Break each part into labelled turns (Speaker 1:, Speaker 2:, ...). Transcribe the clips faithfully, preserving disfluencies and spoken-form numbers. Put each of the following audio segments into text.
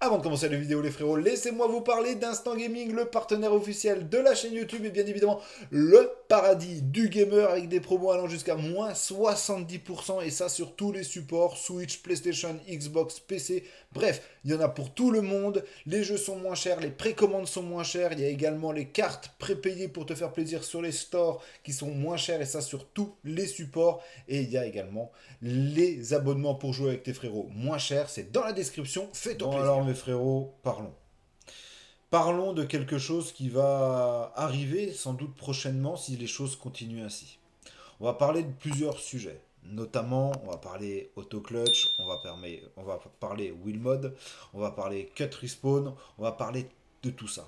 Speaker 1: Avant de commencer la vidéo les frérots, laissez-moi vous parler d'Instant Gaming, le partenaire officiel de la chaîne YouTube et bien évidemment le paradis du gamer avec des promos allant jusqu'à moins soixante-dix pour cent et ça sur tous les supports, Switch, PlayStation, Xbox, P C, bref, il y en a pour tout le monde, les jeux sont moins chers, les précommandes sont moins chères, il y a également les cartes prépayées pour te faire plaisir sur les stores qui sont moins chères et ça sur tous les supports et il y a également les abonnements pour jouer avec tes frérots moins chers, c'est dans la description, fais-toi bon, plaisir. Alors mes frérots, parlons. Parlons de quelque chose qui va arriver sans doute prochainement si les choses continuent ainsi. On va parler de plusieurs sujets. Notamment, on va parler auto-clutch, on va, parler, on va parler wheel mode, on va parler cut respawn, on va parler de tout ça.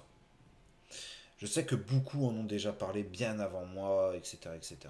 Speaker 1: Je sais que beaucoup en ont déjà parlé bien avant moi, et cetera et cetera.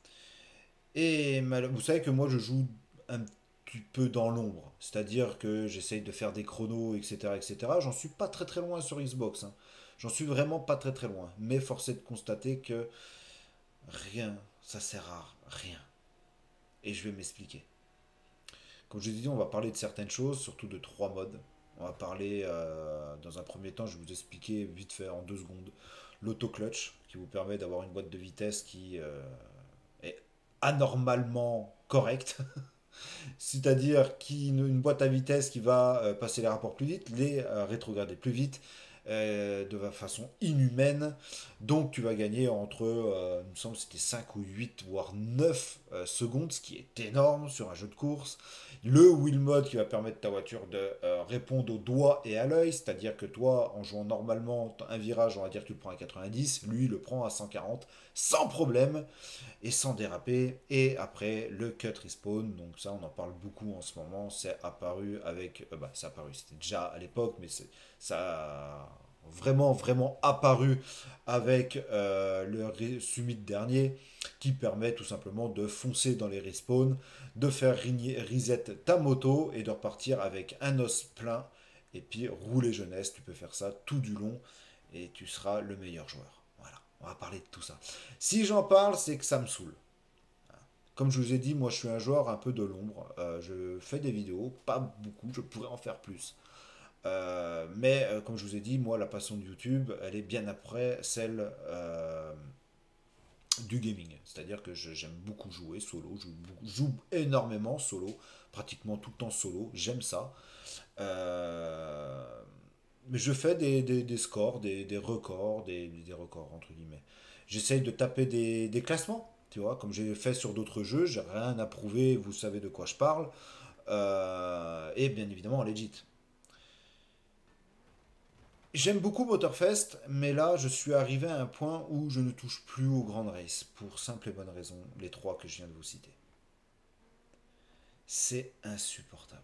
Speaker 1: Et vous savez que moi je joue un petit peu dans l'ombre, c'est-à-dire que j'essaye de faire des chronos, et cetera et cetera. J'en suis pas très très loin sur Xbox, hein. J'en suis vraiment pas très très loin. Mais force est de constater que rien, ça sert à rien. Et je vais m'expliquer. Comme je vous ai dit, on va parler de certaines choses, surtout de trois modes. On va parler, euh, dans un premier temps, je vais vous expliquer vite fait en deux secondes, l'auto-clutch, qui vous permet d'avoir une boîte de vitesse qui euh, est anormalement correcte. C'est-à-dire qu'une une boîte à vitesse qui va euh, passer les rapports plus vite, les euh, rétrograder plus vite, euh, de façon inhumaine. Donc tu vas gagner entre, euh, il me semble que c'était cinq ou huit, voire neuf euh, secondes, ce qui est énorme sur un jeu de course. Le wheel mode qui va permettre à ta voiture de euh, répondre au doigt et à l'œil, c'est-à-dire que toi, en jouant normalement un virage, on va dire que tu le prends à quatre-vingt-dix, lui il le prend à cent quarante, sans problème et sans déraper. Et après le cut respawn, donc ça on en parle beaucoup en ce moment, c'est apparu avec, euh, bah c'est apparu, c'était déjà à l'époque, mais c'est ça a vraiment vraiment apparu avec euh, le summit dernier qui permet tout simplement de foncer dans les respawns, de faire reset ta moto et de repartir avec un os plein et puis rouler jeunesse. Tu peux faire ça tout du long et tu seras le meilleur joueur. Voilà, on va parler de tout ça. Si j'en parle, c'est que ça me saoule. Comme je vous ai dit, moi je suis un joueur un peu de l'ombre. Euh, je fais des vidéos, pas beaucoup, je pourrais en faire plus. Euh, mais euh, comme je vous ai dit, moi la passion de YouTube, elle est bien après celle euh, du gaming. C'est-à-dire que j'aime beaucoup jouer solo, je joue, joue énormément solo, pratiquement tout le temps solo, j'aime ça. Euh, mais je fais des, des, des scores, des, des records, des, des records entre guillemets. J'essaye de taper des, des classements, tu vois, comme j'ai fait sur d'autres jeux, j'ai rien à prouver, vous savez de quoi je parle. Euh, et bien évidemment legit. J'aime beaucoup Motorfest, mais là je suis arrivé à un point où je ne touche plus aux grandes races, pour simple et bonne raison, les trois que je viens de vous citer. C'est insupportable.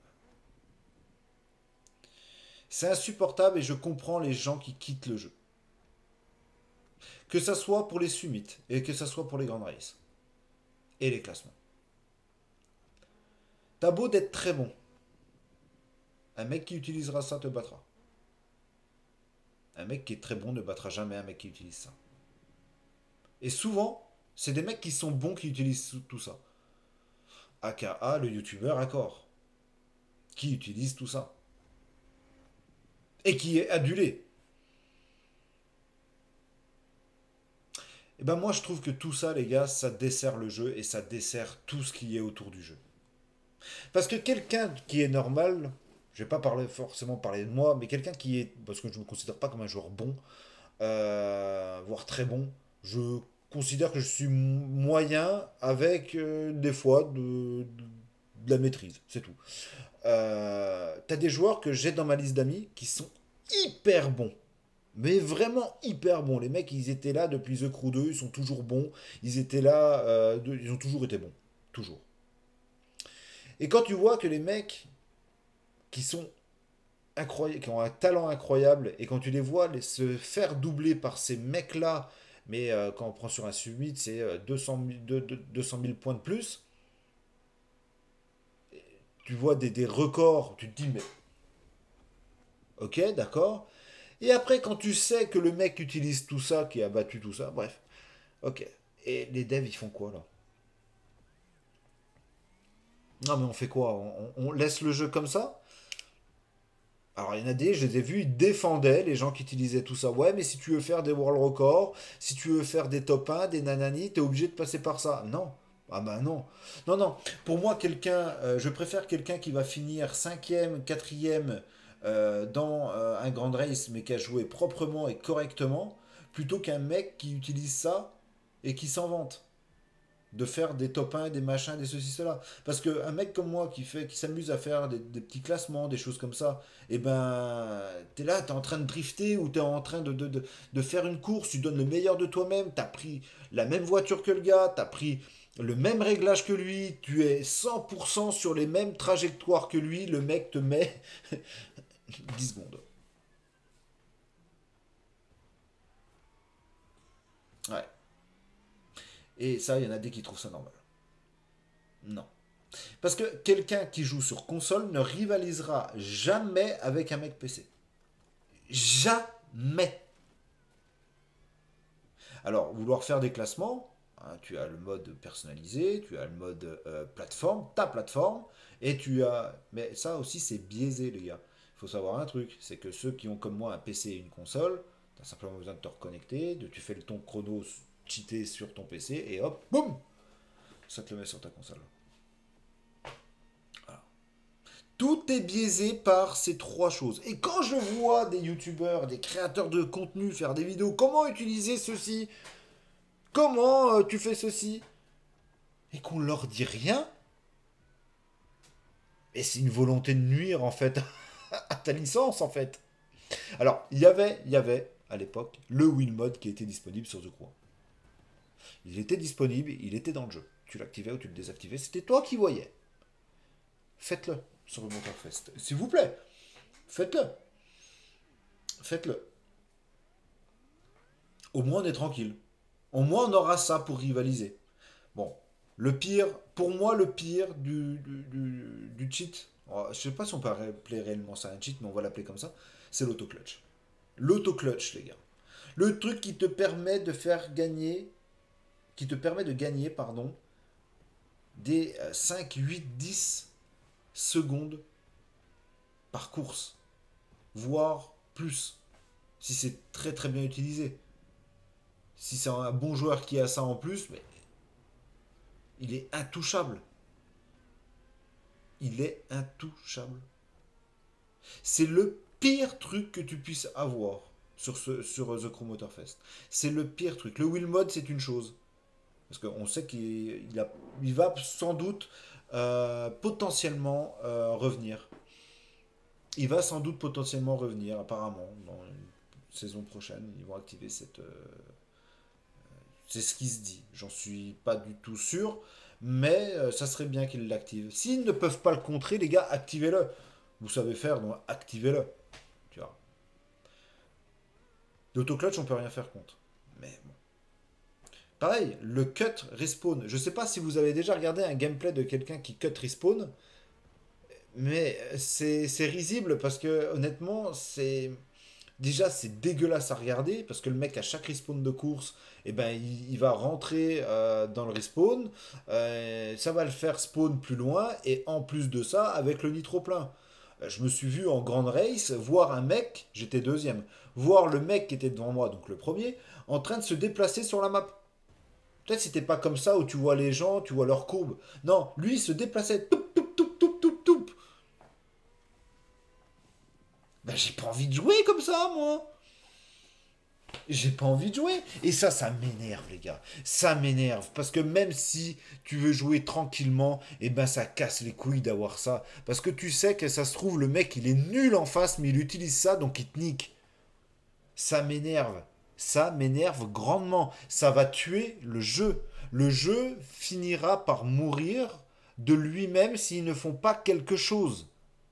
Speaker 1: C'est insupportable et je comprends les gens qui quittent le jeu. Que ça soit pour les summits et que ça soit pour les grandes races. Et les classements. T'as beau d'être très bon. Un mec qui utilisera ça te battra. Un mec qui est très bon ne battra jamais un mec qui utilise ça. Et souvent, c'est des mecs qui sont bons qui utilisent tout ça. A K A, le youtubeur Accor. Qui utilise tout ça. Et qui est adulé. Et ben moi je trouve que tout ça les gars, ça dessert le jeu et ça dessert tout ce qui est autour du jeu. Parce que quelqu'un qui est normal, je vais pas parler, forcément parler de moi, mais quelqu'un qui est, parce que je ne me considère pas comme un joueur bon, euh, voire très bon, je considère que je suis moyen avec euh, des fois de, de, de la maîtrise, c'est tout. Euh, T'as des joueurs que j'ai dans ma liste d'amis qui sont hyper bons. Mais vraiment hyper bons. Les mecs, ils étaient là depuis The Crew deux, ils sont toujours bons. Ils étaient là, euh, de- ils ont toujours été bons. Toujours. Et quand tu vois que les mecs qui sont incroyables, qui ont un talent incroyable, et quand tu les vois les- se faire doubler par ces mecs-là, mais euh, quand on prend sur un summit, c'est euh, deux cent mille, deux- deux- deux cent mille points de plus, tu vois des, des records, tu te dis, mais ok, d'accord. Et après, quand tu sais que le mec utilise tout ça, qui a battu tout ça, bref, ok. Et les devs, ils font quoi là? Non, mais on fait quoi? On, on laisse le jeu comme ça? Alors, il y en a des, je les ai vus, ils défendaient les gens qui utilisaient tout ça. Ouais, mais si tu veux faire des world records, si tu veux faire des top un, des nanani, t'es obligé de passer par ça. Non. Ah bah non. Non, non. Pour moi, quelqu'un, euh, je préfère quelqu'un qui va finir cinquième, quatrième euh, dans euh, un grand race, mais qui a joué proprement et correctement, plutôt qu'un mec qui utilise ça et qui s'en vante de faire des top un, des machins, des ceci, cela. Parce qu'un mec comme moi qui fait, qui s'amuse à faire des, des petits classements, des choses comme ça, et ben, t'es là, t'es en train de drifter ou t'es en train de, de, de, de faire une course, tu donnes le meilleur de toi-même, t'as pris la même voiture que le gars, t'as pris le même réglage que lui, tu es cent pour cent sur les mêmes trajectoires que lui, le mec te met dix secondes. Ouais. Et ça, il y en a des qui trouvent ça normal. Non. Parce que quelqu'un qui joue sur console ne rivalisera jamais avec un mec P C. Jamais. Alors, vouloir faire des classements, hein, tu as le mode personnalisé, tu as le mode euh, plateforme, ta plateforme, et tu as... Mais ça aussi, c'est biaisé, les gars. Il faut savoir un truc, c'est que ceux qui ont comme moi un P C et une console, tu as simplement besoin de te reconnecter, de tu fais le ton chrono cheaté sur ton P C, et hop, boum, ça te le met sur ta console. Voilà. Tout est biaisé par ces trois choses. Et quand je vois des youtubeurs, des créateurs de contenu faire des vidéos, comment utiliser ceci, comment euh, tu fais ceci, et qu'on leur dit rien, et c'est une volonté de nuire en fait à ta licence en fait. Alors, il y avait, il y avait à l'époque le win mode qui était disponible sur The Crew. Il était disponible, il était dans le jeu. Tu l'activais ou tu le désactivais, c'était toi qui voyais. Faites-le sur le Motorfest. S'il vous plaît, faites-le. Faites-le. Au moins on est tranquille. Au moins on aura ça pour rivaliser. Bon, le pire, pour moi le pire du, du, du, du cheat, oh, je sais pas si on peut appeler réellement ça un cheat, mais on va l'appeler comme ça, c'est l'autoclutch. L'autoclutch, les gars. Le truc qui te permet de faire gagner, qui te permet de gagner, pardon, des cinq, huit, dix secondes par course, voire plus, si c'est très très bien utilisé. Si c'est un bon joueur qui a ça en plus, mais il est intouchable. Il est intouchable. C'est le pire truc que tu puisses avoir sur, ce, sur The Crew Motorfest. C'est le pire truc. Le wheel mode, c'est une chose. Parce qu'on sait qu'il il a, il va sans doute euh, potentiellement euh, revenir. Il va sans doute potentiellement revenir, apparemment, dans une saison prochaine. Ils vont activer cette... Euh, c'est ce qui se dit. J'en suis pas du tout sûr, mais euh, ça serait bien qu'ils l'activent. S'ils ne peuvent pas le contrer, les gars, activez-le. Vous savez faire, donc activez-le. Tu vois. L'autoclutch, on peut rien faire contre. Mais bon. Pareil, le cut respawn. Je sais pas si vous avez déjà regardé un gameplay de quelqu'un qui cut respawn, mais c'est c'est risible parce que honnêtement, c'est déjà c'est dégueulasse à regarder parce que le mec à chaque respawn de course, eh ben il, il va rentrer euh, dans le respawn, euh, ça va le faire spawn plus loin et en plus de ça avec le nitro plein. Euh, Je me suis vu en grande race voir un mec, j'étais deuxième, voir le mec qui était devant moi, donc le premier, en train de se déplacer sur la map. Peut-être c'était pas comme ça où tu vois les gens, tu vois leurs courbes. Non, lui il se déplaçait. Toup, toup, toup, toup, toup, toup. Ben j'ai pas envie de jouer comme ça, moi. J'ai pas envie de jouer. Et ça, ça m'énerve, les gars. Ça m'énerve. Parce que même si tu veux jouer tranquillement, eh ben ça casse les couilles d'avoir ça. Parce que tu sais que ça se trouve, le mec, il est nul en face, mais il utilise ça, donc il te nique. Ça m'énerve. Ça m'énerve grandement. Ça va tuer le jeu. Le jeu finira par mourir de lui-même s'ils ne font pas quelque chose.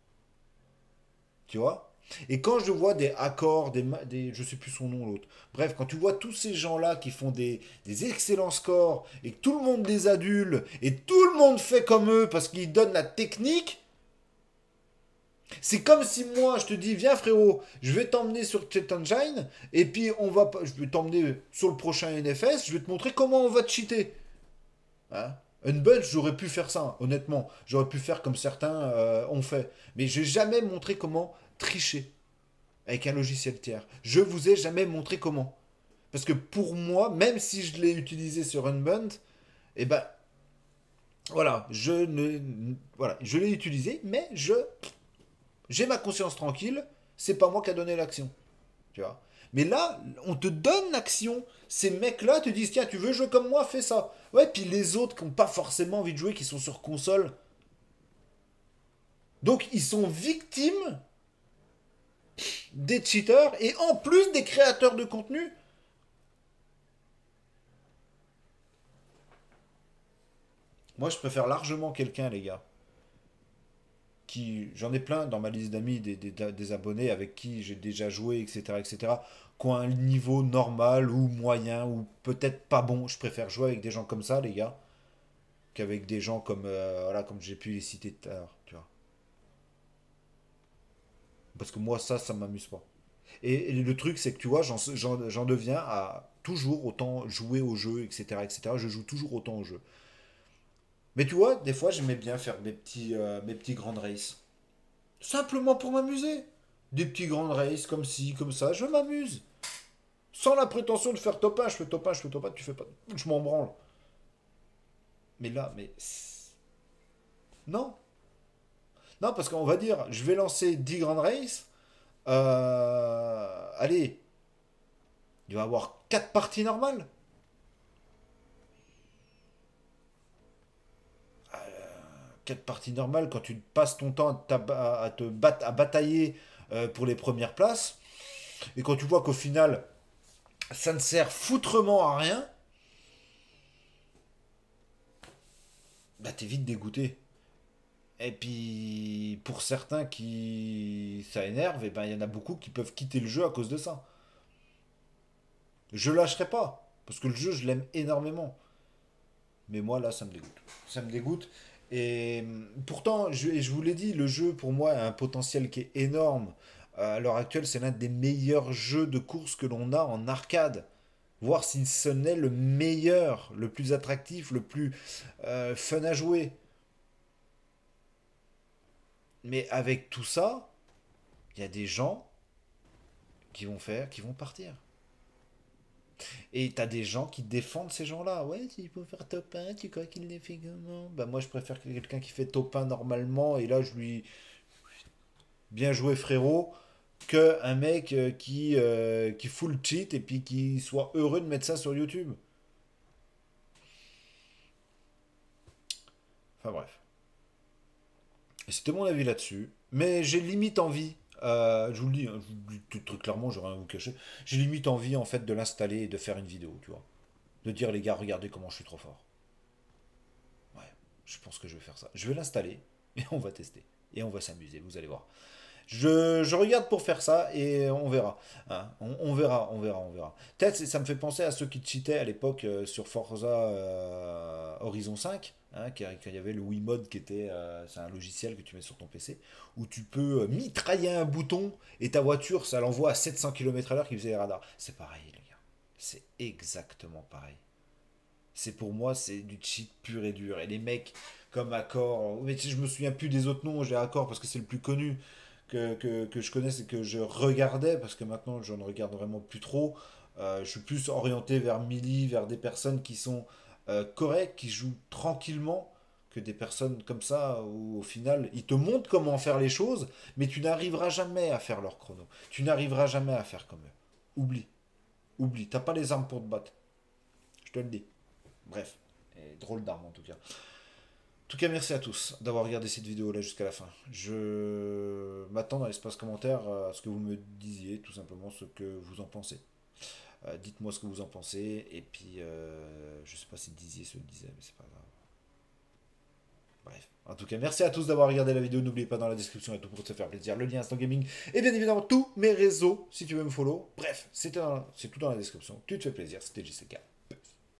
Speaker 1: Tu vois? Et quand je vois des accords, des, des je sais plus son nom l'autre. Bref, quand tu vois tous ces gens-là qui font des, des excellents scores et que tout le monde les adule et tout le monde fait comme eux parce qu'ils donnent la technique, c'est comme si moi je te dis viens frérot, je vais t'emmener sur Chat Engine et puis on va je vais t'emmener sur le prochain N F S, je vais te montrer comment on va te cheater. Hein? Unbunch, j'aurais pu faire ça, honnêtement. J'aurais pu faire comme certains euh, ont fait. Mais j'ai jamais montré comment tricher avec un logiciel tiers. Je vous ai jamais montré comment. Parce que pour moi, même si je l'ai utilisé sur Unbound, eh ben, voilà, je ne, voilà, je l'ai utilisé, mais je, j'ai ma conscience tranquille. C'est pas moi qui a donné l'action, tu vois. Mais là, on te donne l'action. Ces mecs-là te disent, tiens, tu veux jouer comme moi, fais ça. Ouais, puis les autres qui n'ont pas forcément envie de jouer, qui sont sur console. Donc, ils sont victimes des cheaters et en plus des créateurs de contenu. Moi, je préfère largement quelqu'un, les gars, qui, j'en ai plein dans ma liste d'amis, des, des, des abonnés avec qui j'ai déjà joué, et cetera, et cetera, qui ont un niveau normal ou moyen ou peut-être pas bon. Je préfère jouer avec des gens comme ça, les gars, qu'avec des gens comme, euh, voilà, comme j'ai pu les citer tout à l'heure, tu vois. Parce que moi, ça, ça m'amuse pas. Et, et le truc, c'est que tu vois, j'en j'en- j'en deviens à toujours autant jouer au jeu, et cetera, et cetera. Je joue toujours autant au jeu. Mais tu vois, des fois, j'aimais bien faire mes petits, euh, mes petits grandes races. Simplement pour m'amuser. Des petits grandes races comme ci, comme ça, je m'amuse. Sans la prétention de faire top un, je fais top un, je fais top un, tu fais pas. Je m'en branle. Mais là, mais. Non. Non, parce qu'on va dire, je vais lancer dix grandes races. Euh, allez, il va y avoir quatre parties normales. Quatre parties normales, quand tu passes ton temps à, à te battre, à batailler euh, pour les premières places, et quand tu vois qu'au final, ça ne sert foutrement à rien, bah t'es vite dégoûté. Et puis, pour certains qui ça énerve, et ben il y en a beaucoup qui peuvent quitter le jeu à cause de ça. Je lâcherai pas, parce que le jeu, je l'aime énormément. Mais moi, là, ça me dégoûte. Ça me dégoûte. Et hum, pourtant, je, et je vous l'ai dit, le jeu, pour moi, a un potentiel qui est énorme. Euh, À l'heure actuelle, c'est l'un des meilleurs jeux de course que l'on a en arcade. Voir si ce n'est le meilleur, le plus attractif, le plus euh, fun à jouer. Mais avec tout ça, il y a des gens qui vont faire, qui vont partir. Et t'as des gens qui défendent ces gens-là. Ouais, il faut faire top un, tu crois qu'il les fait comment? Bah moi je préfère que quelqu'un qui fait top un normalement, et là je lui... Bien joué frérot, que un mec euh, qui, euh, qui full cheat et puis qui soit heureux de mettre ça sur YouTube. Enfin bref. Et c'était mon avis là-dessus. Mais j'ai limite envie, euh, je vous le dis, hein, je vous le dis tout, très clairement, j'ai rien à vous cacher, j'ai limite envie en fait de l'installer et de faire une vidéo, tu vois. De dire les gars, regardez comment je suis trop fort. Ouais, je pense que je vais faire ça. Je vais l'installer et on va tester. Et on va s'amuser, vous allez voir. Je, je regarde pour faire ça et on verra. Hein. On, on verra, on verra, on verra. Peut-être ça me fait penser à ceux qui cheataient à l'époque euh, sur Forza euh, Horizon cinq. Hein, quand quand il y avait le Wiimote qui était, euh, c'est un logiciel que tu mets sur ton P C, où tu peux euh, mitrailler un bouton et ta voiture, ça l'envoie à sept cents kilomètres à l'heure qui faisait les radars. C'est pareil, les gars. C'est exactement pareil. C'est pour moi, c'est du cheat pur et dur. Et les mecs comme Accor, mais je me souviens plus des autres noms, j'ai Accor parce que c'est le plus connu que, que, que je connaisse et que je regardais, parce que maintenant je ne regarde vraiment plus trop. Euh, je suis plus orienté vers Mili, vers des personnes qui sont euh, correctes, qui jouent tranquillement, que des personnes comme ça où au final ils te montrent comment faire les choses, mais tu n'arriveras jamais à faire leur chrono. Tu n'arriveras jamais à faire comme eux. Oublie, oublie. T'as pas les armes pour te battre. Je te le dis. Bref, et drôle d'arme en tout cas. En tout cas, merci à tous d'avoir regardé cette vidéo là jusqu'à la fin. Je m'attends dans l'espace commentaire à ce que vous me disiez tout simplement ce que vous en pensez. Euh, Dites-moi ce que vous en pensez, et puis euh, je sais pas si disiez ce que disait, mais c'est pas grave. Bref. En tout cas, merci à tous d'avoir regardé la vidéo. N'oubliez pas dans la description et tout pour te faire plaisir, le lien Instant Gaming et bien évidemment tous mes réseaux si tu veux me follow. Bref, c'est tout dans la description. Tu te fais plaisir, c'était J C K.